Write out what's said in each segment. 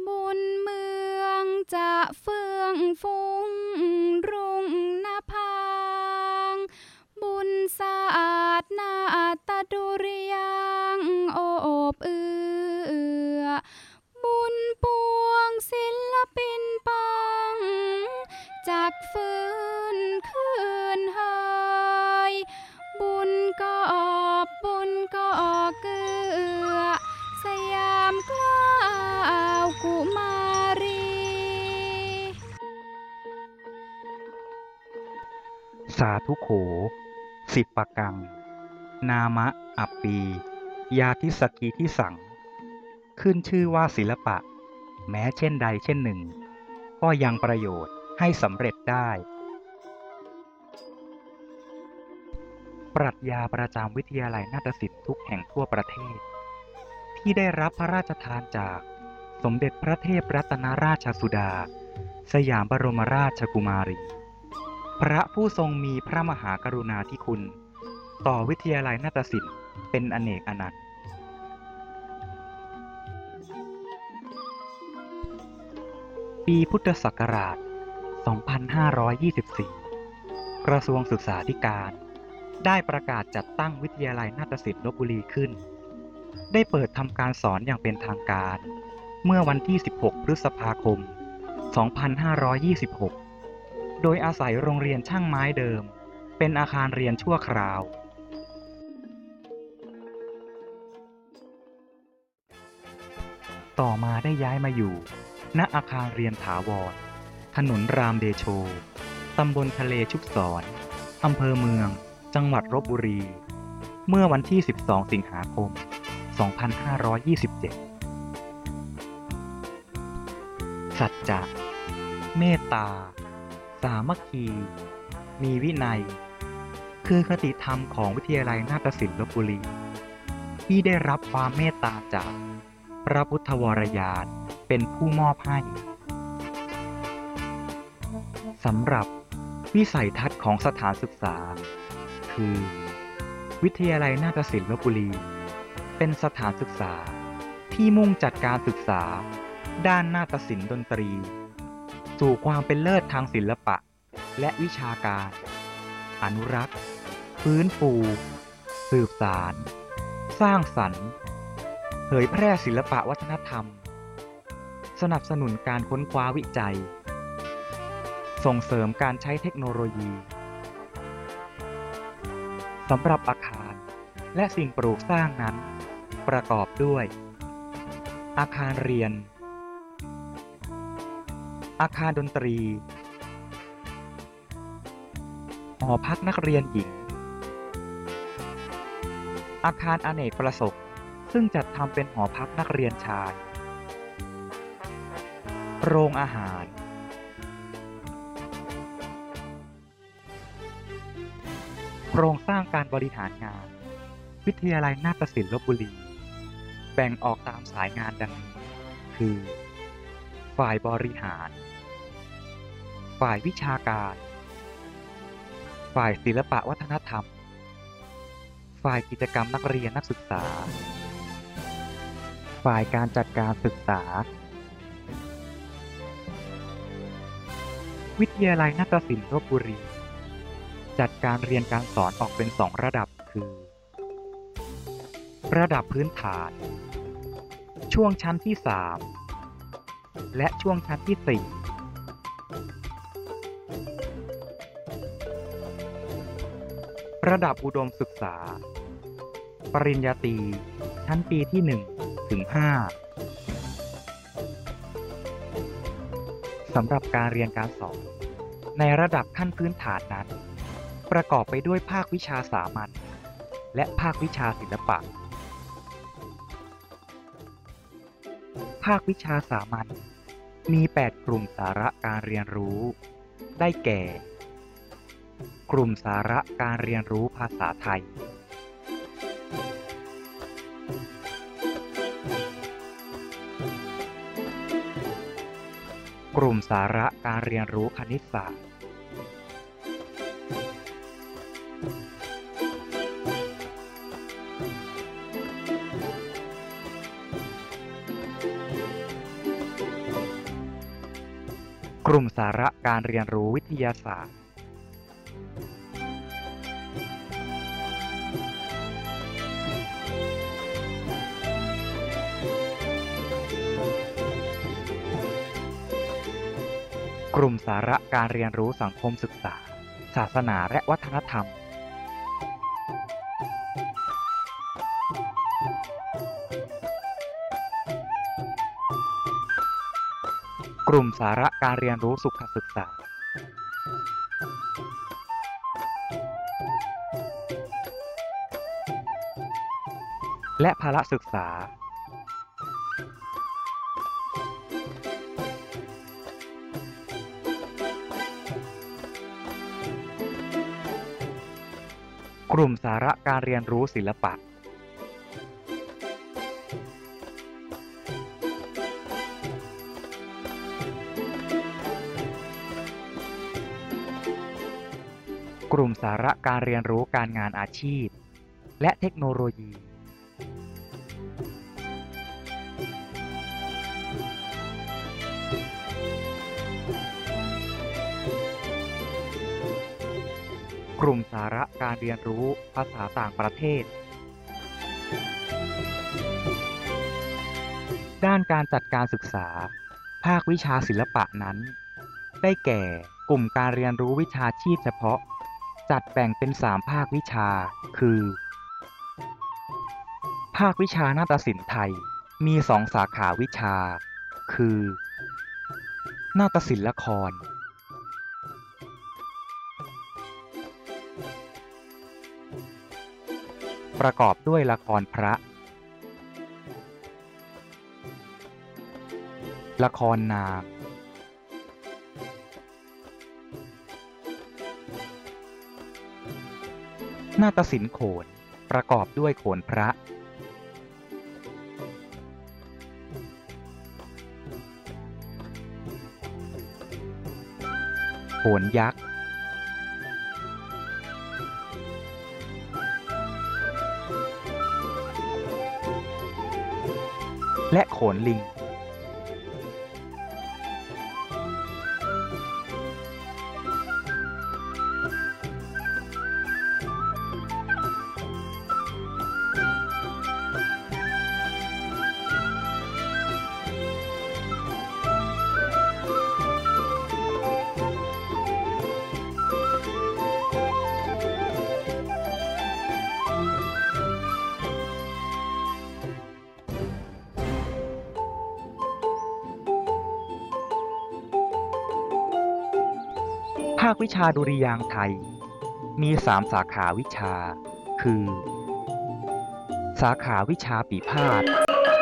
บุญเมืองจะเฟื่องฟุ้งรุ่งนภางบุญศาสตร์นาตดุริยางโอบเอื้อบุญปวงศิลปินปังจากฟื้นคืนเฮยบุญก็บุญก็เกือสยามกล้าวกุมารีสาธุโขสิบปะกังนามะอัปปียาทิสกีที่สังขึ้นชื่อว่าศิลปะแม้เช่นใดเช่นหนึ่งก็ยังประโยชน์ให้สำเร็จได้ปรัชญาประจำวิทยาลัยนาฏศิลป์ทุกแห่งทั่วประเทศที่ได้รับพระราชทานจากสมเด็จพระเทพรัตนราชสุดาสยามบรมราชกุมารีพระผู้ทรงมีพระมหากรุณาธิคุณต่อวิทยาลัยนาฏศิลป์เป็นอเนกอนันต์ปีพุทธศักราช 2524 กระทรวงศึกษาธิการได้ประกาศจัดตั้งวิทยาลัยนาฏศิลป์ลพบุรีขึ้นได้เปิดทำการสอนอย่างเป็นทางการเมื่อวันที่ 16 พฤษภาคม 2526 โดยอาศัยโรงเรียนช่างไม้เดิมเป็นอาคารเรียนชั่วคราวต่อมาได้ย้ายมาอยู่ณอาคารเรียนถาวรถนนรามเดโชตำบลทะเลชุกศรอำเภอเมืองจังหวัดลพบุรีเมื่อวันที่ 12 สิงหาคม 2527 สัจจะเมตตาสามัคคีมีวินัยคือคติธรรมของวิทยาลัยนาฏศิลป์ลพบุรีที่ได้รับความเมตตาจากพระพุทธวรยานเป็นผู้มอบให้สำหรับวิสัยทัศน์ของสถานศึกษาคือวิทยาลัยนาฏศิลป์ลพบุรีเป็นสถานศึกษาที่มุ่งจัดการศึกษาด้านนาฏศิลป์ดนตรีสู่ความเป็นเลิศทางศิลปะและวิชาการอนุรักษ์ฟื้นฟูสืบสารสร้างสรรค์เผยแพร่ศิลปะวัฒนธรรมสนับสนุนการค้นคว้าวิจัยส่งเสริมการใช้เทคโนโลยีสำหรับอาคารและสิ่งปลูกสร้างนั้นประกอบด้วยอาคารเรียนอาคารดนตรีหอพักนักเรียนหญิงอาคารอเนกประสงค์ซึ่งจัดทำเป็นหอพักนักเรียนชายโรงอาหารโครงสร้างการบริหารงานวิทยาลัยนาฏศิลป์ลพบุรีแบ่งออกตามสายงานดังนี้คือฝ่ายบริหารฝ่ายวิชาการฝ่ายศิลปะวัฒนธรรมฝ่ายกิจกรรมนักเรียนนักศึกษาฝ่ายการจัดการศึกษาวิทยาลัยนาฏศิลป์ลพบุรีจัดการเรียนการสอนออกเป็น2 ระดับคือระดับพื้นฐานช่วงชั้นที่3และช่วงชั้นที่4ระดับอุดมศึกษาปริญญาตรีชั้นปีที่1ถึง5สำหรับการเรียนการสอนในระดับขั้นพื้นฐานนั้นประกอบไปด้วยภาควิชาสามัญและภาควิชาศิลปะภาควิชาสามัญมี8 กลุ่มสาระการเรียนรู้ได้แก่กลุ่มสาระการเรียนรู้ภาษาไทยกลุ่มสาระการเรียนรู้คณิตศาสตร์กลุ่มสาระการเรียนรู้วิทยาศาสตร์กลุ่มสาระการเรียนรู้สังคมศึกษาศาสนาและวัฒนธรรมกลุ่มสาระการเรียนรู้สุขศึกษาและพละศึกษากลุ่มสาระการเรียนรู้ศิลปะกลุ่มสาระการเรียนรู้การงานอาชีพและเทคโนโลยีกลุ่มสาระการเรียนรู้ภาษาต่างประเทศด้านการจัดการศึกษาภาควิชาศิลปะนั้นได้แก่กลุ่มการเรียนรู้วิชาชีพเฉพาะจัดแบ่งเป็น3ภาควิชาคือภาควิชานาฏศิลป์ไทยมี2สาขาวิชาคือนาฏศิลป์ละครประกอบด้วยละครพระละครนางนาฏศิลป์โขนประกอบด้วยโขนพระโขนยักษ์และโขนลิงภาควิชาดุริยางค์ไทยมี3สาขาวิชาคือสาขาวิชาปีพาทย์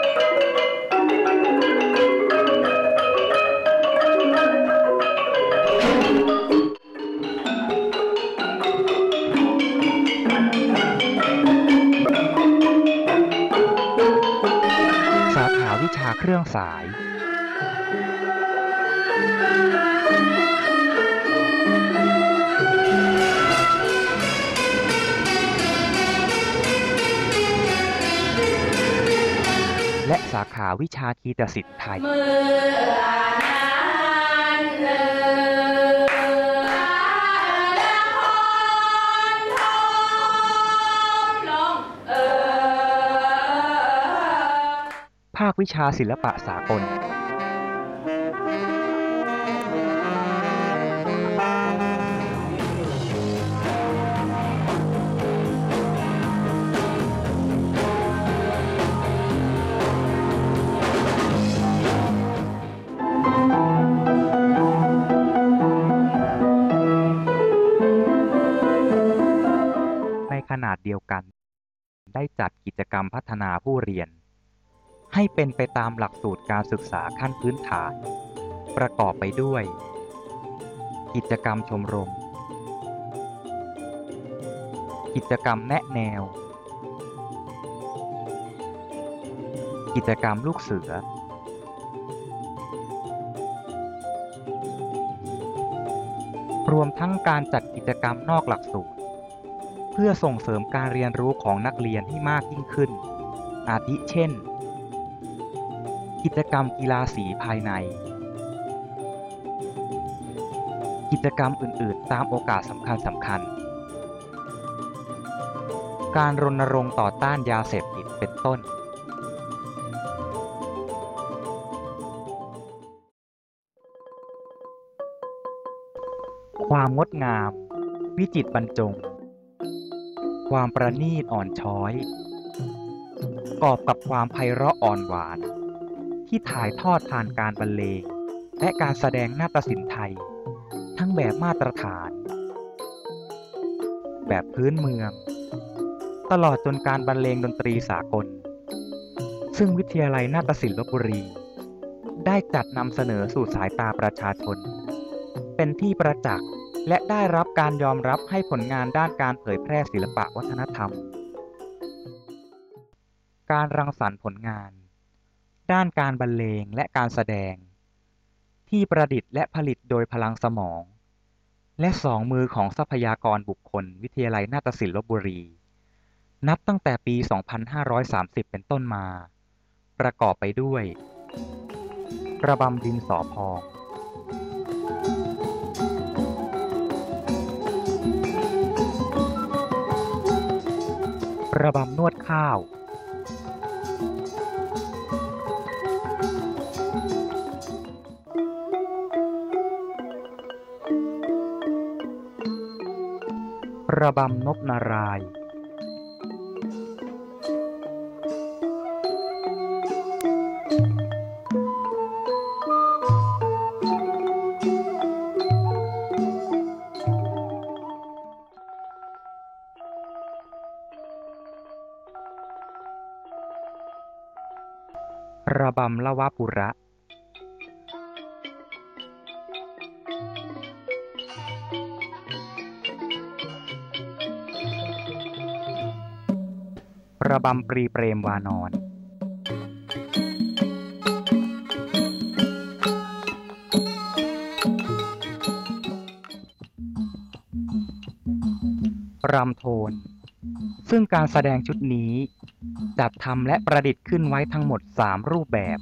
สาขาวิชาเครื่องสายและสาขาวิชาคีตศิลป์ไทยภาควิชาศิลปะสากลขนาดเดียวกันได้จัดกิจกรรมพัฒนาผู้เรียนให้เป็นไปตามหลักสูตรการศึกษาขั้นพื้นฐานประกอบไปด้วยกิจกรรมชมรมกิจกรรมแนะแนวกิจกรรมลูกเสือรวมทั้งการจัดกิจกรรมนอกหลักสูตรเพื่อส่งเสริมการเรียนรู้ของนักเรียนให้มากยิ่งขึ้นอาทิเช่นกิจกรรมกีฬาสีภายในกิจกรรมอื่นๆตามโอกาสสำคัญการรณรงค์ต่อต้านยาเสพติดเป็นต้นความงดงามวิจิตรบรรจงความประณีตอ่อนช้อยกอบกับความไพเราะอ่อนหวานที่ถ่ายทอดผ่านการบรรเลงและการแสดงนาฏศิลป์ไทยทั้งแบบมาตรฐานแบบพื้นเมืองตลอดจนการบรรเลงดนตรีสากลซึ่งวิทยาลัยนาฏศิลป์ลพบุรีได้จัดนำเสนอสู่สายตาประชาชนเป็นที่ประจักษ์และได้รับการยอมรับให้ผลงานด้านการเผยแพร่ศิลปะวัฒนธรรมการรังสรรค์ผลงานด้านการบรรเลงและการแสดงที่ประดิษฐ์และผลิตโดยพลังสมองและสองมือของทรัพยากรบุคคลวิทยาลัยนาฏศิลป์ลพบุรีนับตั้งแต่ปี 2530 เป็นต้นมาประกอบไปด้วยระบำดินสอพองระบำนวดข้าวระบำนพนารายณ์ระบำละวะปุระระบำปรีเปรมวานรรำโทนซึ่งการแสดงชุดนี้จัดทำและประดิษฐ์ขึ้นไว้ทั้งหมด3รูปแบบ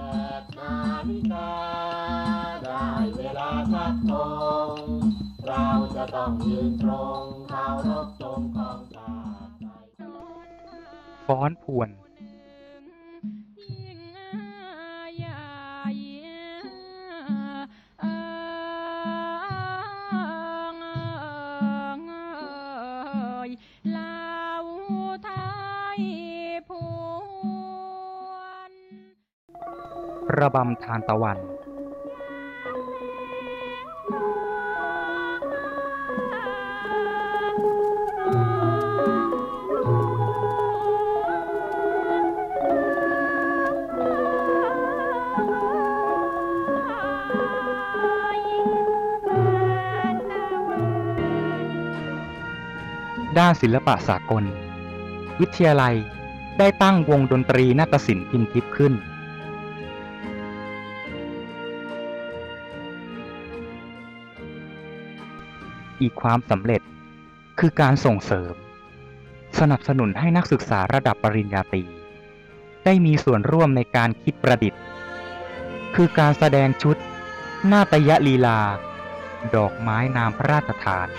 ได้เวลาทักทงเราจะต้องยืนตรงเคารพธงของชาติฟ้อนพวนระบำทานตะวันด้านศิลปะสากลวิทยาลัยได้ตั้งวงดนตรีนาฏศิลป์พิมพ์ทิพย์ขึ้นอีกความสำเร็จคือการส่งเสริมสนับสนุนให้นักศึกษาระดับปริญญาตรีได้มีส่วนร่วมในการคิดประดิษฐ์คือการแสดงชุดนาฏยลีลาดอกไม้นามพระราชทาน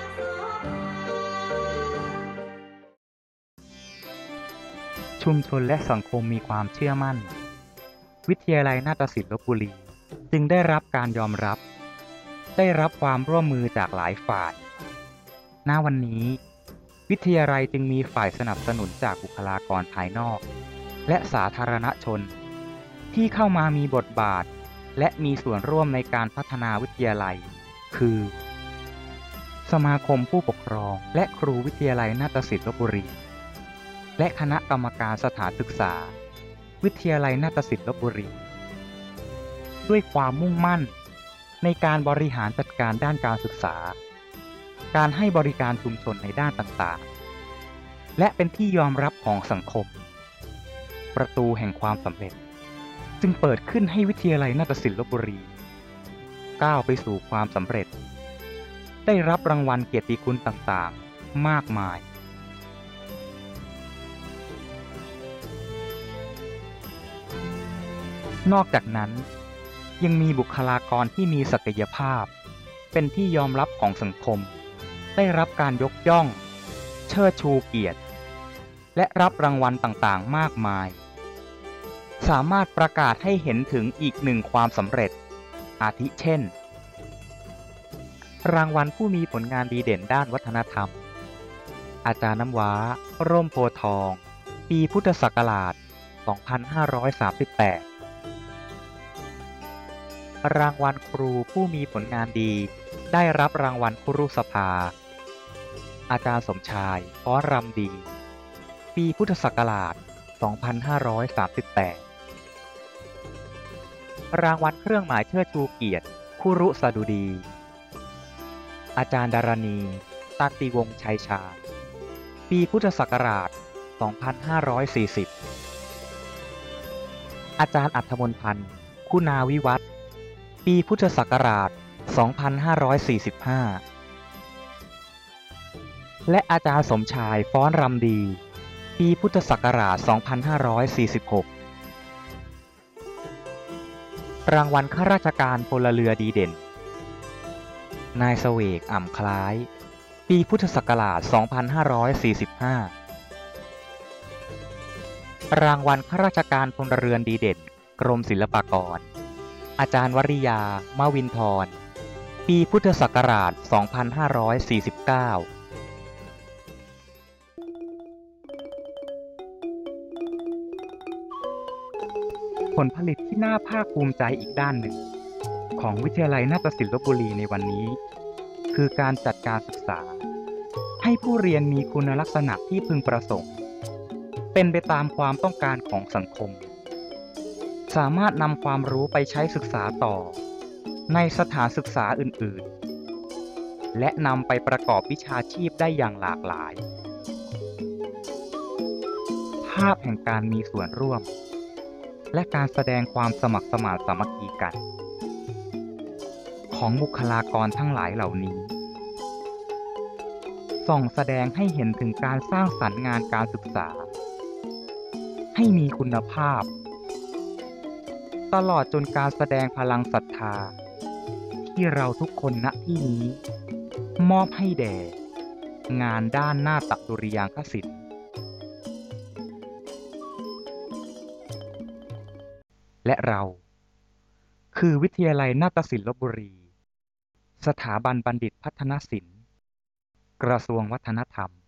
ชุมชนและสังคมมีความเชื่อมั่นวิทยาลัยนาฏศิลป์ลพบุรีจึงได้รับการยอมรับได้รับความร่วมมือจากหลายฝ่ายณวันนี้วิทยาลัยจึงมีฝ่ายสนับสนุนจากบุคลากรภายนอกและสาธารณชนที่เข้ามามีบทบาทและมีส่วนร่วมในการพัฒนาวิทยาลัยคือสมาคมผู้ปกครองและครูวิทยาลัยนาฏศิลป์ลพบุรีและคณะกรรมการสถานศึกษาวิทยาลัยนาฏศิลป์ลพบุรีด้วยความมุ่งมั่นในการบริหารจัดการด้านการศึกษาการให้บริการชุมชนในด้านต่างๆและเป็นที่ยอมรับของสังคมประตูแห่งความสำเร็จจึงเปิดขึ้นให้วิทยาลัยนาฏศิลป์ลพบุรีก้าวไปสู่ความสำเร็จได้รับรางวัลเกียรติคุณต่างๆมากมายนอกจากนั้นยังมีบุคลากรที่มีศักยภาพเป็นที่ยอมรับของสังคมได้รับการยกย่องเชิดชูเกียรติและรับรางวัลต่างๆมากมายสามารถประกาศให้เห็นถึงอีกหนึ่งความสำเร็จอาทิเช่นรางวัลผู้มีผลงานดีเด่นด้านวัฒนธรรมอาจารย์น้ำว้าร่มโพธิ์ทองปีพุทธศักราช 2538 รางวัลครูผู้มีผลงานดีได้รับรางวัลครุสภาอาจารย์สมชายฟ้อนรำดีปีพุทธศักราช 2538 รางวัลเครื่องหมายเชิดชูเกียรติคุรุสดุดีอาจารย์ดารณีตันติวงศ์ชัยชาญปีพุทธศักราช 2540 อาจารย์อัธมนต์พันธ์คุณาวิวัฒน์ปีพุทธศักราช 2545 และอาจารย์สมชายฟ้อนรำดีปีพุทธศักราช 2546 รางวัลข้าราชการพลเรือดีเด่นนายเสวกอ่ำคล้ายปีพุทธศักราช 2545 รางวัลข้าราชการพลเรือนดีเด่นกรมศิลปากรอาจารย์วริยามวินทรปีพุทธศักราช 2549 ผลผลิตที่น่าภาคภูมิใจอีกด้านหนึ่งของวิทยาลัยนาฏศิลป์ลพบุรีในวันนี้คือการจัดการศึกษาให้ผู้เรียนมีคุณลักษณะที่พึงประสงค์เป็นไปตามความต้องการของสังคมสามารถนำความรู้ไปใช้ศึกษาต่อในสถานศึกษาอื่นๆและนำไปประกอบวิชาชีพได้อย่างหลากหลายภาพแห่งการมีส่วนร่วมและการแสดงความสมัครสมานสามัคคีกันของบุคลากรทั้งหลายเหล่านี้ส่องแสดงให้เห็นถึงการสร้างสรรค์งานการศึกษาให้มีคุณภาพตลอดจนการแสดงพลังศรัทธาที่เราทุกคนณที่นี้มอบให้แด่งานด้านนาฏดุริยางคศิลป์และเราคือวิทยาลัยนาฏศิลป์ลพบุรีสถาบันบัณฑิตพัฒนศิลป์กระทรวงวัฒนธรรม